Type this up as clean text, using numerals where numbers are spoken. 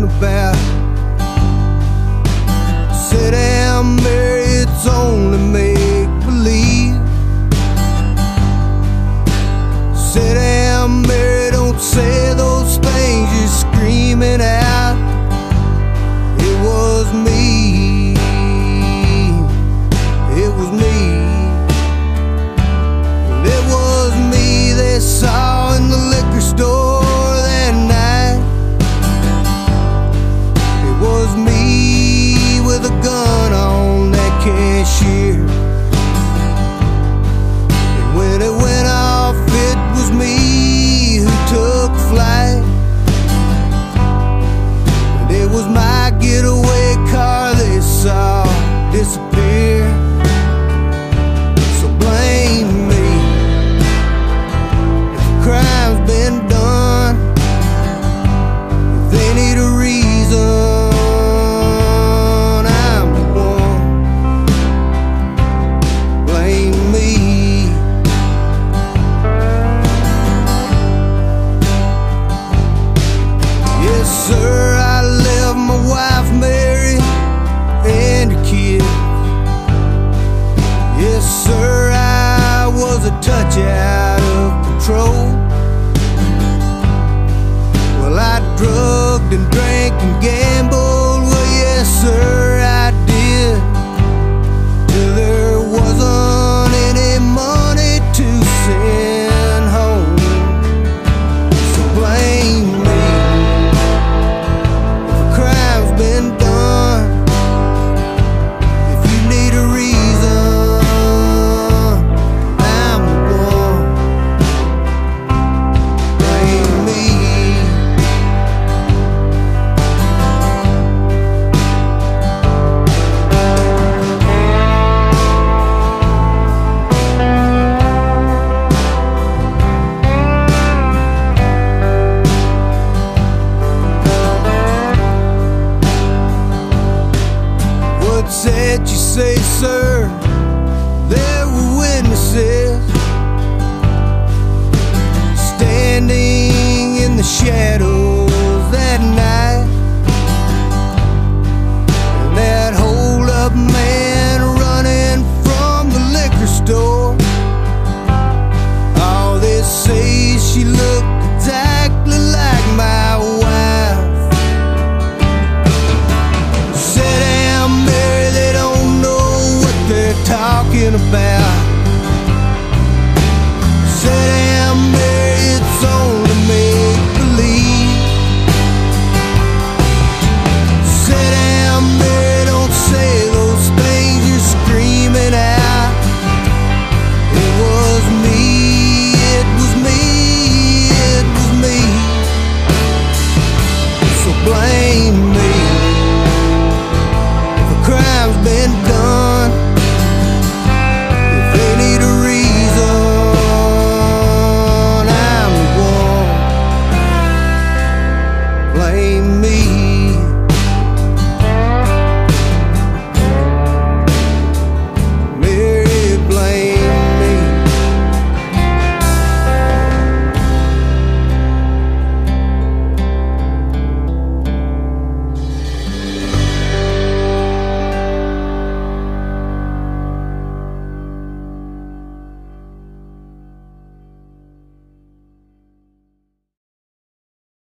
about. Sit down, Mary, it's only make believe. Sit down, Mary, don't say those things you're screaming out. It was me, it was me. It was me they saw in the liquor store that night. It was me with a gun on that cashier. And when it went off, it was me who took flight. And it was my getaway car they saw disappear. So blame me if the crime's been done. If they need a reason, I'm the one. Blame me. Yes, sir, I left my wife Mary and her kids. Yes, sir, I was a touch out of control. Well, I drugged and drank and gambled. Well, yes, sir, I did. Till there wasn't any money to send home. So blame me if a crime's been done. If you need a reason, I'm the one. Blame me. What said you say, sir? There were witnesses standing in the shadow